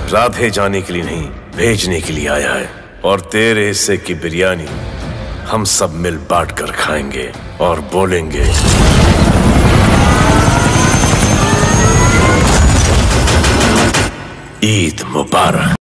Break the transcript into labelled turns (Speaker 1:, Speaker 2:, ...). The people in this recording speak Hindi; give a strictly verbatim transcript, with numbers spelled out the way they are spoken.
Speaker 1: राधे जाने के लिए नहीं, भेजने के लिए आया है। और तेरे हिस्से की बिरयानी हम सब मिल बांट कर खाएंगे और बोलेंगे ईद मुबारक।